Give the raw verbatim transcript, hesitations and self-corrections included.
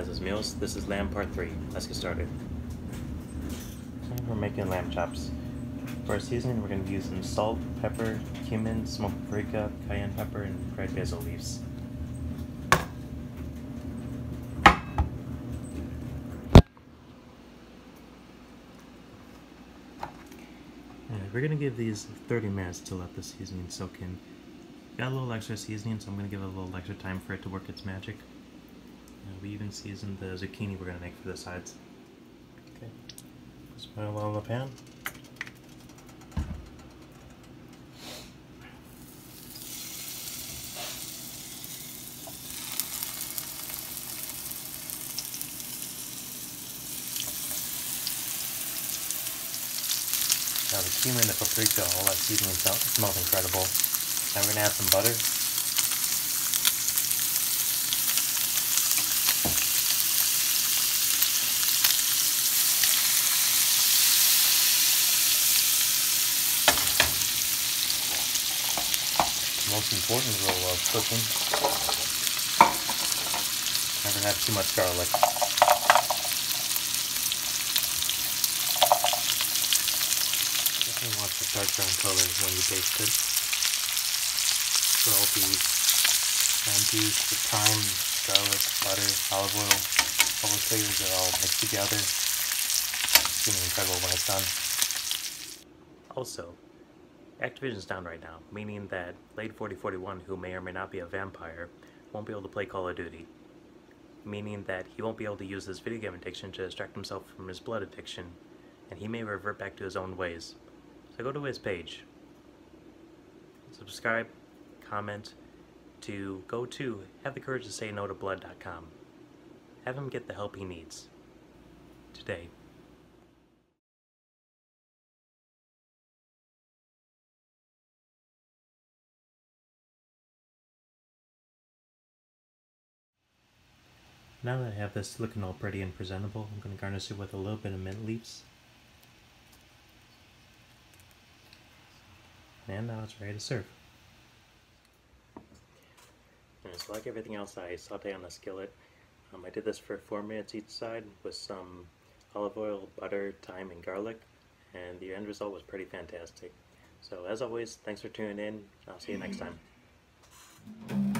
This is Meals. This is lamb part three. Let's get started. Okay, we're making lamb chops. For our seasoning, we're going to be using salt, pepper, cumin, smoked paprika, cayenne pepper, and dried basil leaves. Alright, we're going to give these thirty minutes to let the seasoning soak in. Got a little extra seasoning, so I'm going to give it a little extra time for it to work its magic. Uh, we even seasoned the zucchini we're going to make for the sides. Okay, just put it all in the pan. Now the cumin, the paprika, all that seasoning smells incredible. Now we're going to add some butter. The most important role of cooking. Never have too much garlic. Definitely wants a dark brown color when you baste it. So all the lime juice, the thyme, garlic, butter, olive oil, all the flavors are all mixed together. It's going to be incredible when it's done. Also, Activision's down right now, meaning that Blade forty forty-one, who may or may not be a vampire, won't be able to play Call of Duty. Meaning that he won't be able to use his video game addiction to distract himself from his blood addiction, and he may revert back to his own ways. So go to his page, subscribe, comment, to go to have the courage to say no to blood dot com. Have him get the help he needs. Today. Now that I have this looking all pretty and presentable, I'm going to garnish it with a little bit of mint leaves. And now it's ready to serve. And so like everything else, I saute on a skillet. Um, I did this for four minutes each side with some olive oil, butter, thyme, and garlic. And the end result was pretty fantastic. So as always, thanks for tuning in. I'll see you next time.